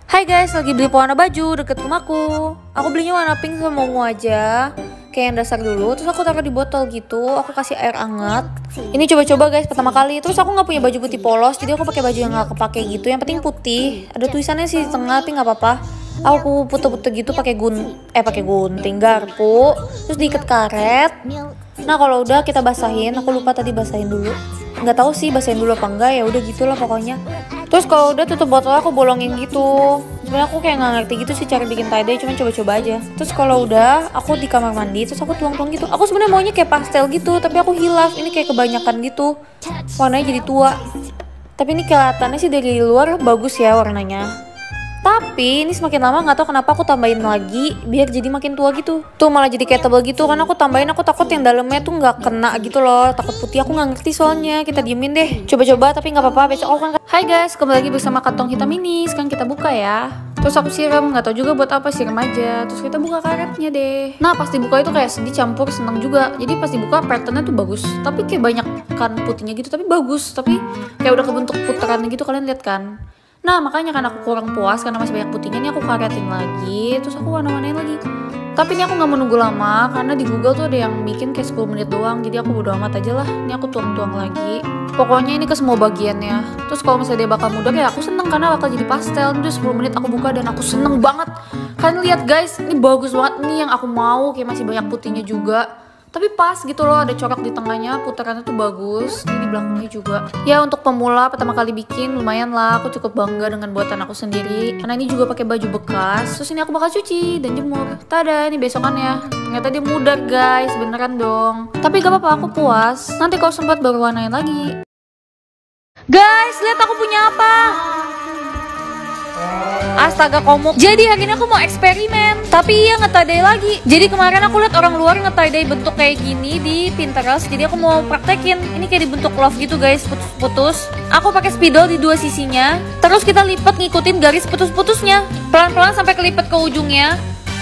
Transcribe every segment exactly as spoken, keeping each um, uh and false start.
Hai guys, lagi beli pewarna baju deket rumahku. Aku belinya warna pink sama ungu aja, kayak yang dasar dulu. Terus aku taruh di botol gitu, aku kasih air hangat. Ini coba-coba guys, pertama kali. Terus aku nggak punya baju putih polos, jadi aku pakai baju yang nggak kepake gitu. Yang penting putih. Ada tulisannya sih di tengah, tapi nggak apa-apa. Aku puter-puter gitu pakai gun, eh pakai gunting garpu. Terus diikat karet. Nah kalau udah kita basahin, aku lupa tadi basahin dulu. Nggak tahu sih basahin dulu apa enggak, ya udah gitulah pokoknya. Terus kalau udah tutup botol aku bolongin gitu. Sebenarnya aku kayak nggak ngerti gitu sih cara bikin tie dye, cuma coba-coba aja. Terus kalau udah aku di kamar mandi, terus aku tuang-tuang gitu. Aku sebenarnya maunya kayak pastel gitu, tapi aku hilaf. Ini kayak kebanyakan gitu, warnanya jadi tua. Tapi ini kelihatannya sih dari luar bagus ya warnanya. Tapi ini semakin lama nggak tahu kenapa aku tambahin lagi biar jadi makin tua gitu. Tuh malah jadi kayak tebal gitu, karena aku tambahin, aku takut yang dalamnya tuh nggak kena gitu loh. Takut putih, aku nggak ngerti soalnya. Kita diemin deh. Coba-coba tapi nggak apa-apa, besok aku kan. Hai guys, kembali lagi bersama kantong hitam ini. Sekarang kita buka ya. Terus aku siram, nggak tahu juga buat apa, siram aja. Terus kita buka karetnya deh. Nah pas dibuka itu kayak sedih campur seneng juga. Jadi pas dibuka patternnya tuh bagus. Tapi kayak banyak kan putihnya gitu, tapi bagus. Tapi kayak udah kebentuk putaran gitu, kalian lihat kan. Nah makanya kan aku kurang puas karena masih banyak putihnya. Ini aku karetin lagi, terus aku warna-warnain lagi. Tapi ini aku nggak menunggu lama karena di Google tuh ada yang bikin kayak sepuluh menit doang. Jadi aku bodo amat aja lah. Ini aku tuang-tuang lagi. Pokoknya ini ke semua bagiannya. Terus kalau misalnya dia bakal mudah, ya aku seneng karena bakal jadi pastel. Ini udah sepuluh menit aku buka dan aku seneng banget. Kalian lihat guys, ini bagus banget. Ini yang aku mau, kayak masih banyak putihnya juga. Tapi pas gitu loh, ada corak di tengahnya, putarannya tuh bagus. Ini di belakangnya juga. Ya untuk pemula pertama kali bikin lumayan lah, aku cukup bangga dengan buatan aku sendiri. Karena ini juga pakai baju bekas. Terus ini aku bakal cuci dan jemur. Tada, ini besokannya. Ternyata dia mudah guys, beneran dong. Tapi gak apa-apa, aku puas. Nanti kalau sempat baru warnain lagi. Guys, lihat aku punya apa? Astaga komuk. Jadi hari ini aku mau eksperimen, tapi iya nge-tie-dye lagi. Jadi kemarin aku lihat orang luar nge-tie-dye bentuk kayak gini di Pinterest. Jadi aku mau praktekin. Ini kayak dibentuk love gitu guys, putus-putus. Aku pakai spidol di dua sisinya. Terus kita lipat ngikutin garis putus-putusnya. Pelan-pelan sampai kelipet ke ujungnya.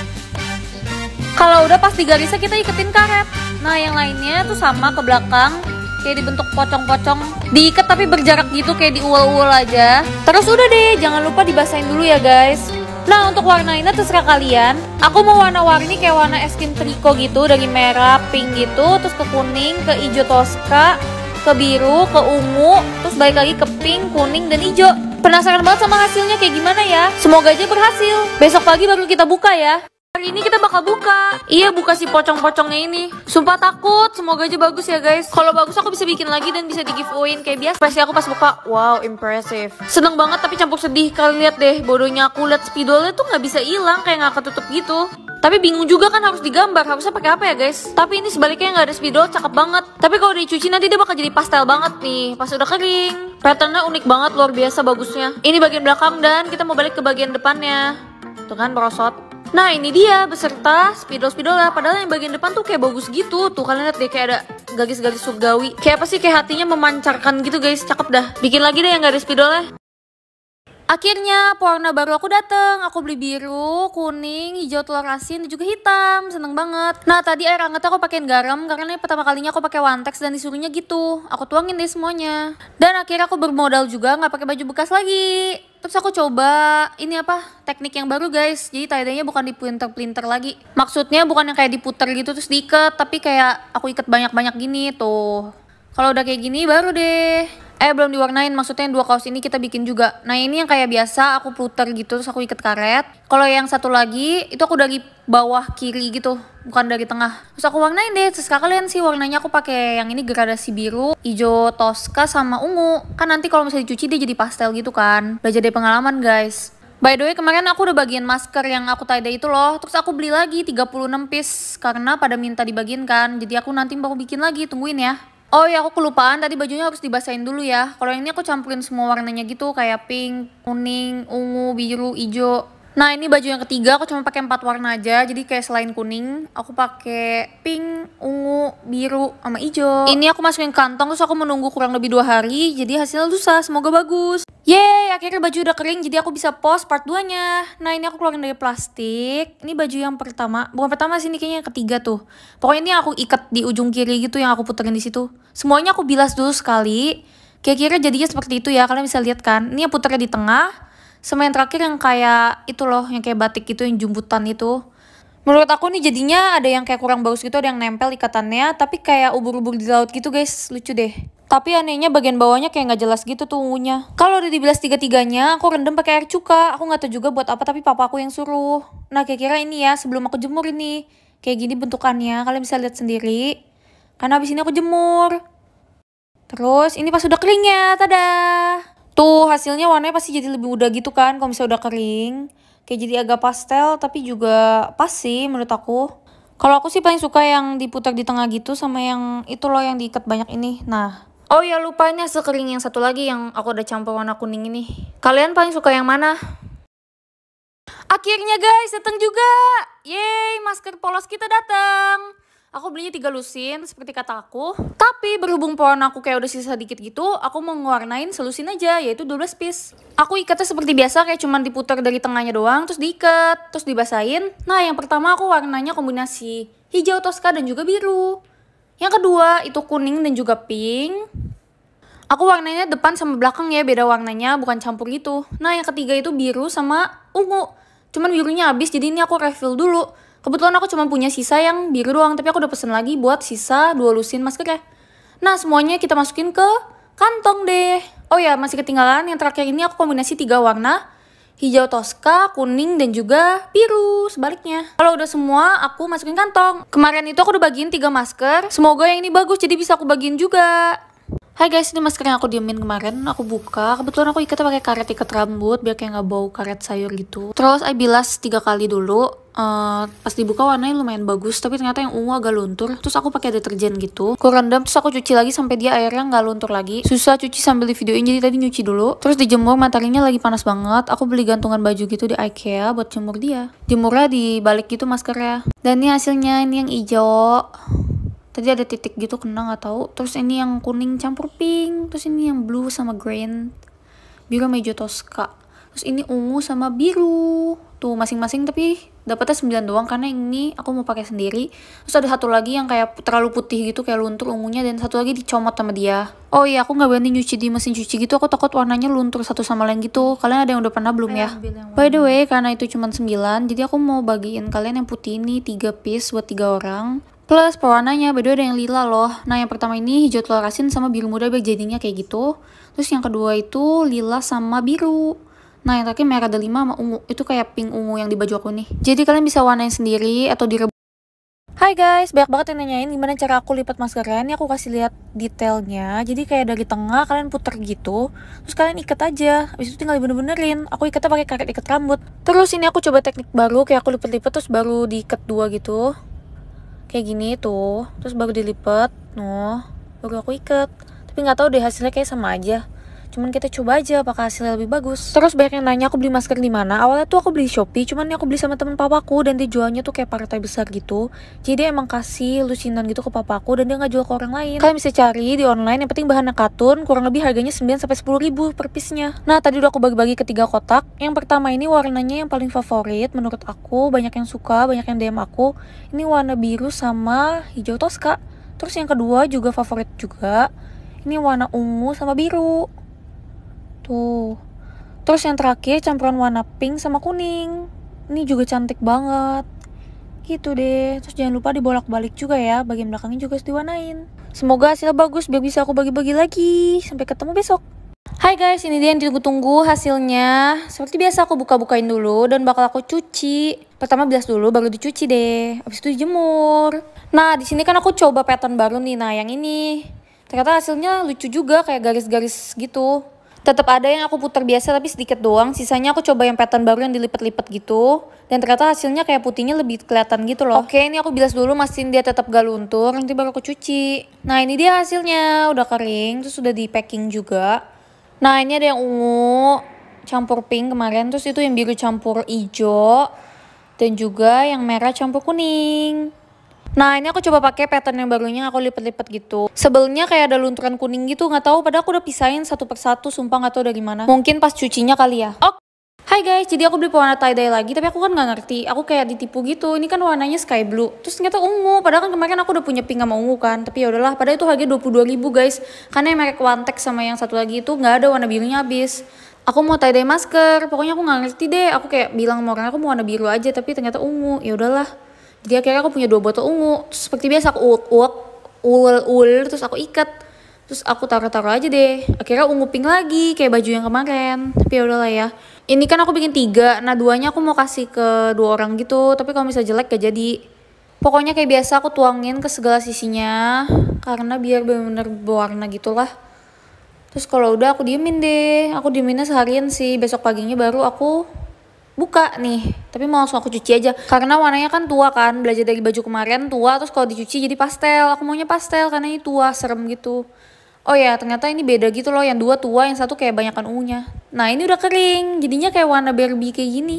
Kalau udah pas di garisnya kita iketin karet. Nah yang lainnya tuh sama ke belakang. Kayak dibentuk pocong-pocong, diikat tapi berjarak gitu, kayak diual-ual aja. Terus udah deh, jangan lupa dibasahin dulu ya guys. Nah untuk warnainnya terserah kalian. Aku mau warna-warni kayak warna es krim triko gitu, dari merah, pink gitu, terus ke kuning, ke hijau toska, ke biru, ke ungu, terus balik lagi ke pink, kuning, dan hijau. Penasaran banget sama hasilnya kayak gimana ya? Semoga aja berhasil. Besok pagi baru kita buka ya. Hari ini kita bakal buka. Iya buka si pocong-pocongnya ini. Sumpah takut, semoga aja bagus ya guys. Kalau bagus aku bisa bikin lagi dan bisa di giveawayin kayak biasa. Pasti aku pas buka, wow impressive. Seneng banget tapi campur sedih. Kalian lihat deh, bodohnya aku lihat spidolnya tuh nggak bisa hilang, kayak nggak ketutup gitu. Tapi bingung juga kan harus digambar, harusnya pakai apa ya guys? Tapi ini sebaliknya nggak ada spidol, cakep banget. Tapi kalau dicuci nanti dia bakal jadi pastel banget nih, pas udah kering. Patternnya unik banget, luar biasa bagusnya. Ini bagian belakang dan kita mau balik ke bagian depannya. Tuh kan merosot. Nah ini dia beserta spidol-spidol lah. Padahal yang bagian depan tuh kayak bagus gitu. Tuh kalian lihat deh kayak ada garis-garis surgawi. Kayak apa sih, kayak hatinya memancarkan gitu guys. Cakep dah. Bikin lagi deh yang gak ada spidolnya. Akhirnya pewarna baru aku dateng. Aku beli biru, kuning, hijau telur asin, dan juga hitam. Seneng banget. Nah tadi air hangat aku pakein garam karena ini pertama kalinya aku pakai Wantex dan disuruhnya gitu. Aku tuangin deh semuanya. Dan akhirnya aku bermodal juga nggak pakai baju bekas lagi. Terus aku coba ini apa teknik yang baru guys. Jadi tie-dye-nya bukan di plinter-plinter lagi. Maksudnya bukan yang kayak diputer gitu terus diikat, tapi kayak aku ikat banyak-banyak gini tuh. Kalau udah kayak gini baru deh. Eh belum diwarnain, maksudnya yang dua kaos ini kita bikin juga. Nah ini yang kayak biasa aku puter gitu terus aku ikat karet. Kalau yang satu lagi itu aku dari bawah kiri gitu, bukan dari tengah. Terus aku warnain deh, terus kalian sih warnanya aku pakai yang ini gradasi biru, hijau toska sama ungu. Kan nanti kalau misalnya dicuci dia jadi pastel gitu kan. Belajar dari pengalaman guys. By the way kemarin aku udah bagian masker yang aku tie-dye itu loh. Terus aku beli lagi tiga puluh enam piece karena pada minta dibagiin kan. Jadi aku nanti mau bikin lagi, tungguin ya. Oh ya aku kelupaan, tadi bajunya harus dibasahin dulu ya. Kalau yang ini aku campurin semua warnanya gitu, kayak pink, kuning, ungu, biru, hijau. Nah ini baju yang ketiga aku cuma pakai empat warna aja. Jadi kayak selain kuning, aku pakai pink, ungu, biru, sama hijau. Ini aku masukin kantong terus aku menunggu kurang lebih dua hari. Jadi hasilnya lusa, semoga bagus. Yeay, akhirnya baju udah kering jadi aku bisa post part dua nya. Nah ini aku keluarin dari plastik. Ini baju yang pertama, bukan pertama sih, ini kayaknya yang ketiga tuh. Pokoknya ini aku ikat di ujung kiri gitu yang aku puterin di situ. Semuanya aku bilas dulu sekali. Kira-kira jadinya seperti itu ya, kalian bisa lihat kan. Ini yang puternya di tengah. Sama yang terakhir yang kayak itu loh, yang kayak batik gitu, yang jumbutan itu. Menurut aku nih jadinya ada yang kayak kurang bagus gitu, ada yang nempel ikatannya, tapi kayak ubur-ubur di laut gitu guys, lucu deh. Tapi anehnya bagian bawahnya kayak nggak jelas gitu tuh ungunya. Kalau udah dibilas tiga-tiganya, aku rendam pakai air cuka. Aku nggak tahu juga buat apa, tapi papa aku yang suruh. Nah, kira-kira ini ya sebelum aku jemur ini. Kayak gini bentukannya, kalian bisa lihat sendiri. Karena abis ini aku jemur. Terus ini pas udah kering ya, tada. Tuh hasilnya warnanya pasti jadi lebih muda gitu kan kalau misalnya udah kering. Kayak jadi agak pastel tapi juga pas sih menurut aku. Kalau aku sih paling suka yang diputar di tengah gitu sama yang itu loh yang diikat banyak ini. Nah, oh ya lupa ini hasil kering yang satu lagi yang aku udah campur warna kuning ini. Kalian paling suka yang mana? Akhirnya guys datang juga. Yeay, masker polos kita datang. Aku belinya tiga lusin seperti kata aku. Tapi berhubung pohon aku kayak udah sisa dikit gitu, aku mau ngewarnain selusin aja, yaitu dua belas piece. Aku ikatnya seperti biasa, kayak cuman diputar dari tengahnya doang, terus diikat, terus dibasahin. Nah, yang pertama aku warnanya kombinasi hijau toska dan juga biru. Yang kedua itu kuning dan juga pink. Aku warnanya depan sama belakang ya, beda warnanya, bukan campur gitu. Nah, yang ketiga itu biru sama ungu. Cuman birunya habis, jadi ini aku refill dulu. Kebetulan aku cuma punya sisa yang biru doang, tapi aku udah pesen lagi buat sisa dua lusin maskernya. Nah, semuanya kita masukin ke kantong deh. Oh ya, masih ketinggalan yang terakhir ini aku kombinasi tiga warna. Hijau toska, kuning, dan juga biru sebaliknya. Kalau udah semua, aku masukin kantong. Kemarin itu aku udah bagiin tiga masker. Semoga yang ini bagus, jadi bisa aku bagiin juga. Hai guys, ini masker yang aku diemin kemarin, aku buka. Kebetulan aku ikatnya pakai karet ikat rambut biar kayak nggak bau karet sayur gitu. Terus I bilas tiga kali dulu. Uh, pas dibuka warnanya lumayan bagus, tapi ternyata yang ungu agak luntur. Terus aku pakai deterjen gitu. Aku rendam, terus aku cuci lagi sampai dia airnya nggak luntur lagi. Susah cuci sambil di videoin, jadi tadi nyuci dulu. Terus dijemur, mataharinya lagi panas banget. Aku beli gantungan baju gitu di IKEA buat jemur dia. Jemurnya di balik gitu maskernya. Dan ini hasilnya, ini yang hijau. Tadi ada titik gitu kena nggak tahu. Terus ini yang kuning campur pink. Terus ini yang blue sama green. Biru sama hijau toska. Terus ini ungu sama biru. Tuh masing-masing tapi dapatnya sembilan doang karena ini aku mau pakai sendiri. Terus ada satu lagi yang kayak terlalu putih gitu kayak luntur ungunya, dan satu lagi dicomot sama dia. Oh iya, aku nggak berani nyuci di mesin cuci gitu, aku takut warnanya luntur satu sama lain gitu. Kalian ada yang udah pernah belum ya? By the way, karena itu cuma sembilan, jadi aku mau bagiin kalian yang putih ini tiga piece buat tiga orang. Plus pewarnanya, beda ada yang lila loh. Nah, yang pertama ini hijau telur asin sama biru muda biar jadinya kayak gitu. Terus yang kedua itu lila sama biru. Nah, yang terakhir merah delima sama ungu. Itu kayak pink ungu yang di baju aku nih. Jadi kalian bisa warnain sendiri atau direbus. Hai guys, banyak banget yang nanyain gimana cara aku lipat maskernya. Ini aku kasih lihat detailnya. Jadi kayak dari tengah kalian puter gitu. Terus kalian ikat aja. Habis itu tinggal dibener-benerin. Aku ikatnya pakai karet ikat rambut. Terus ini aku coba teknik baru, kayak aku lipat-lipat terus baru diikat dua gitu. Kayak gini tuh, terus baru dilipat, noh, baru aku ikat. Tapi nggak tahu deh hasilnya kayak sama aja. Cuman kita coba aja apakah hasilnya lebih bagus. Terus banyak yang nanya aku beli masker di mana. Awalnya tuh aku beli Shopee, cuman ini aku beli sama temen papaku dan dia jualnya tuh kayak partai besar gitu. Jadi dia emang kasih lusinan gitu ke papaku dan dia nggak jual ke orang lain. Kalian bisa cari di online, yang penting bahannya katun, kurang lebih harganya sembilan sampai sepuluh ribu per piece-nya. Nah, tadi udah aku bagi-bagi ke tiga kotak. Yang pertama ini warnanya yang paling favorit menurut aku, banyak yang suka, banyak yang D M aku. Ini warna biru sama hijau toska. Terus yang kedua juga favorit juga. Ini warna ungu sama biru. Tuh. Terus yang terakhir campuran warna pink sama kuning. Ini juga cantik banget. Gitu deh. Terus jangan lupa dibolak-balik juga ya. Bagian belakangnya juga harus diwarnain. Semoga hasilnya bagus biar bisa aku bagi-bagi lagi. Sampai ketemu besok. Hai guys, ini dia yang ditunggu-tunggu hasilnya. Seperti biasa aku buka-bukain dulu dan bakal aku cuci. Pertama bilas dulu baru dicuci deh. Habis itu dijemur. Nah, di sini kan aku coba pattern baru nih. Nah, yang ini. Ternyata hasilnya lucu juga, kayak garis-garis gitu. Tetap ada yang aku putar biasa tapi sedikit doang. Sisanya aku coba yang pattern baru yang dilipat-lipat gitu. Dan ternyata hasilnya kayak putihnya lebih kelihatan gitu loh. Oke, ini aku bilas dulu, mastiin dia tetap gak luntur. Nanti baru aku cuci. Nah, ini dia hasilnya. Udah kering, terus udah di packing juga. Nah, ini ada yang ungu campur pink kemarin. Terus itu yang biru campur hijau. Dan juga yang merah campur kuning. Nah, ini aku coba pakai pattern yang barunya, aku lipat-lipat gitu. Sebelnya kayak ada lunturan kuning gitu, nggak tahu. Padahal aku udah pisahin satu persatu, sumpah nggak tahu dari mana. Mungkin pas cucinya kali ya. Oke. Hai guys, jadi aku beli pewarna tie-dye lagi, tapi aku kan nggak ngerti. Aku kayak ditipu gitu. Ini kan warnanya sky blue, terus ternyata ungu. Padahal kan kemarin aku udah punya pink sama ungu kan. Tapi ya udahlah. Padahal itu harganya dua puluh dua ribu guys. Karena yang merek One Tex sama yang satu lagi itu nggak ada warna birunya habis. Aku mau tie-dye masker, pokoknya aku nggak ngerti deh. Aku kayak bilang sama orang aku mau warna biru aja, tapi ternyata ungu. Ya udahlah. Jadi akhirnya aku punya dua botol ungu. Terus seperti biasa aku uak-uak, ul-ul, terus aku ikat. Terus aku taruh-taruh aja deh. Akhirnya ungu pink lagi, kayak baju yang kemarin. Tapi ya udahlah ya. Ini kan aku bikin tiga, nah duanya aku mau kasih ke dua orang gitu. Tapi kalau misalnya jelek gak jadi. Pokoknya kayak biasa aku tuangin ke segala sisinya. Karena biar bener-bener berwarna gitulah. Terus kalau udah aku diemin deh, aku dieminnya seharian sih, besok paginya baru aku buka nih. Tapi mau langsung aku cuci aja, karena warnanya kan tua kan, belajar dari baju kemarin tua, terus kalau dicuci jadi pastel. Aku maunya pastel karena ini tua, serem gitu. Oh ya, ternyata ini beda gitu loh, yang dua tua, yang satu kayak banyakan ungunya. Nah ini udah kering, jadinya kayak warna Barbie kayak gini.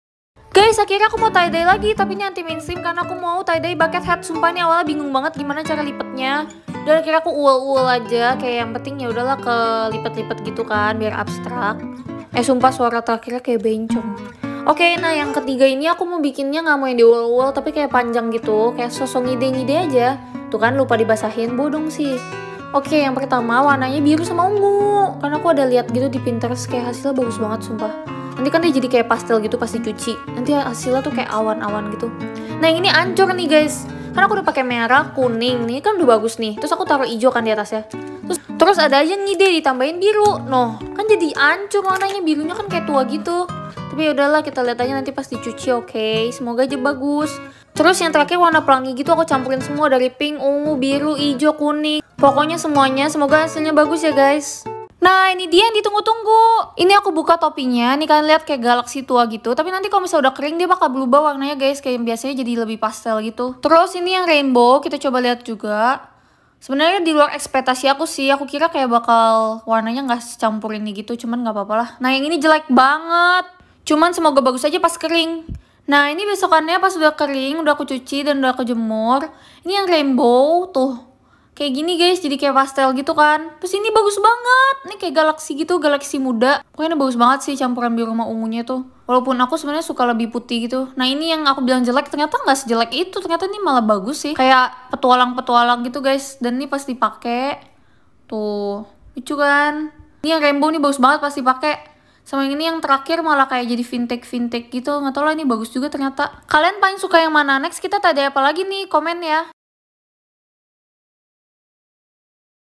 Guys, akhirnya aku mau tie-dye lagi, tapi ini anti mainstream karena aku mau tie-dye bucket hat. Sumpah ini awalnya bingung banget gimana cara lipetnya. Dan akhirnya aku uel-uel aja, kayak yang penting ya udahlah ke lipet-lipet gitu kan, biar abstrak. Eh sumpah suara terakhirnya kayak bencong. Oke, nah yang ketiga ini aku mau bikinnya nggak mau yang diuel-uel, tapi kayak panjang gitu, kayak sosok ngide-ngide aja. Tuh kan lupa dibasahin, bodong sih. Oke, yang pertama warnanya biru sama ungu, karena aku ada lihat gitu di Pinterest kayak hasilnya bagus banget sumpah. Nanti kan dia jadi kayak pastel gitu pas dicuci. Nanti hasilnya tuh kayak awan-awan gitu. Nah yang ini ancur nih guys. Karena aku udah pakai merah, kuning nih kan udah bagus nih. Terus aku taruh hijau kan di atasnya. Terus terus ada aja ngide ditambahin biru. Noh, kan jadi ancur warnanya, birunya kan kayak tua gitu. Tapi yaudahlah kita lihat aja nanti pas dicuci, oke. Okay? Semoga aja bagus. Terus yang terakhir warna pelangi gitu aku campurin semua dari pink, ungu, biru, hijau, kuning. Pokoknya semuanya, semoga hasilnya bagus ya guys. Nah ini dia yang ditunggu-tunggu. Ini aku buka topinya. Nih kalian lihat kayak galaksi tua gitu. Tapi nanti kalau misalnya udah kering dia bakal berubah warnanya guys. Kayak yang biasanya jadi lebih pastel gitu. Terus ini yang rainbow. Kita coba lihat juga. Sebenarnya di luar ekspektasi aku sih. Aku kira kayak bakal warnanya nggak secampur ini gitu. Cuman nggak apa-apa lah. Nah yang ini jelek banget. Cuman semoga bagus aja pas kering. Nah ini besokannya pas udah kering. Udah aku cuci dan udah aku jemur. Ini yang rainbow tuh. Kayak gini guys, jadi kayak pastel gitu kan. Terus ini bagus banget. Ini kayak galaksi gitu, galaksi muda. Pokoknya ini bagus banget sih campuran biru sama ungunya tuh. Walaupun aku sebenarnya suka lebih putih gitu. Nah ini yang aku bilang jelek, ternyata nggak sejelek itu. Ternyata ini malah bagus sih. Kayak petualang-petualang gitu guys. Dan ini pas dipakai tuh, lucu kan. Ini yang rainbow nih bagus banget pas dipakai. Sama yang ini yang terakhir malah kayak jadi vintage-vintage gitu. Nggak tau lah ini bagus juga ternyata. Kalian paling suka yang mana? Next kita tadi apa lagi nih? Komen ya.